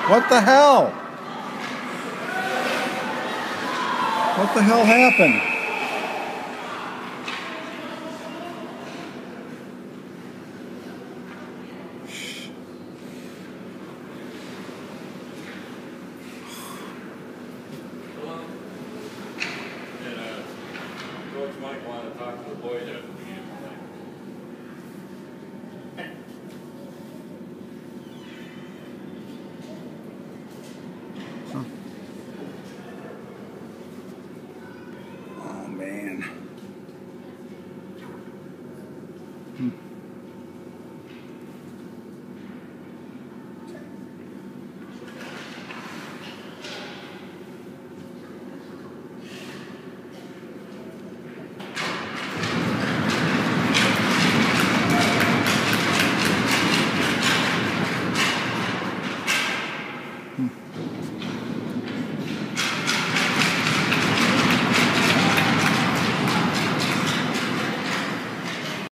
What the hell? What the hell happened? Coach might want to talk to the boys after the game. Oh man. Hmm.